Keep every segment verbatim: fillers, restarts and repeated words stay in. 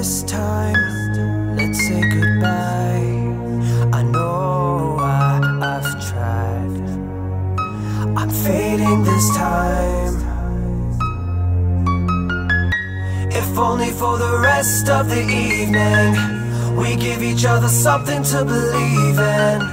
this time, let's say goodbye. I know I, I've tried. I'm fading this time. If only for the rest of the evening, we give each other something to believe in.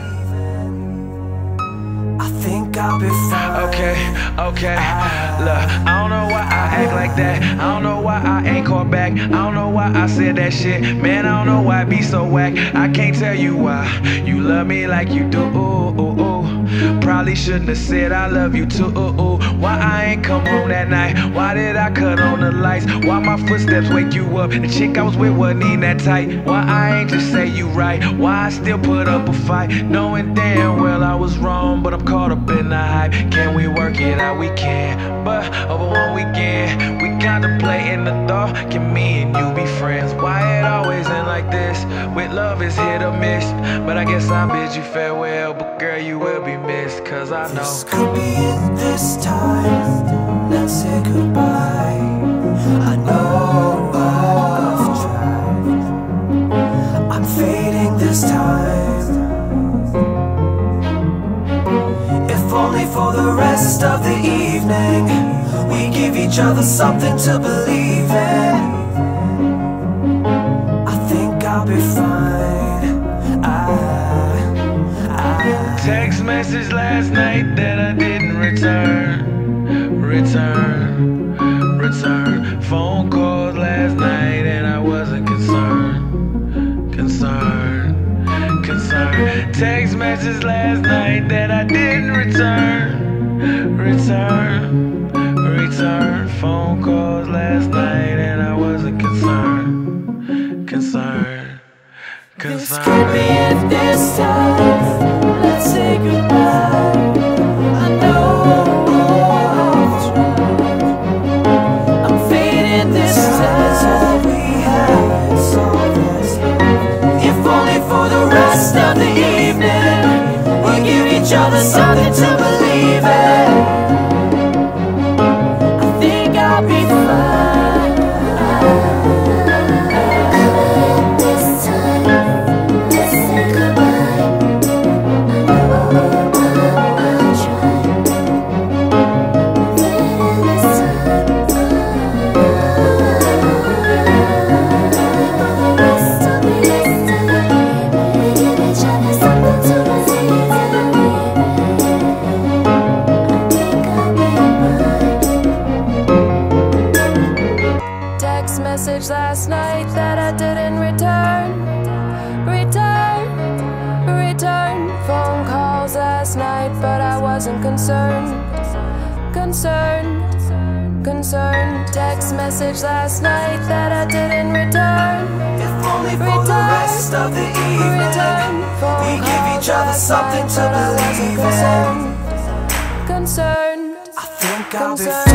I think I'll be fine. Okay, okay, look, I don't know why I act like that. I don't know why I ain't called back. I don't know why I said that shit. Man, I don't know why I be so whack. I can't tell you why you love me like you do. Ooh, ooh, ooh. Probably shouldn't have said I love you too. Ooh, ooh. Why I ain't come home that night? Why did I cut on the lights? Why my footsteps wake you up? The chick I was with wasn't even that tight. Why I ain't just say you right? Why I still put up a fight, knowing damn well I was wrong, but I'm caught up in the hype. Can we work it out? We can, but over one weekend we contemplating the thought, can me and you be friends? Why it always end like this? With love it's hit or miss, but I guess I bid you farewell. But girl, you will be missed, cause I know this could be it this time. Let's say goodbye. I know I've tried. I'm fading this time. If only for the rest of the evening, we give each other something to believe in. I think I'll be fine. I, I text message last night that I didn't return. Return, return. Phone calls last night and I wasn't concerned. Concerned, concerned. Text message last night that I didn't return. Return, return. Phone calls last night and I wasn't concerned. Concerned, concerned. This could be it this time. Let's say goodbye. I know I've tried. I'm fading this time. We had so this. If only for the rest of the evening, we give each other something to believe in. I think I'll be fine. Message last night that I didn't return. Return, return. Phone calls last night, but I wasn't concerned. Concerned, concerned. Text message last night that I didn't return. If only for the rest of the evening, we give each other something to believe in. Concerned, I think I'll be fine.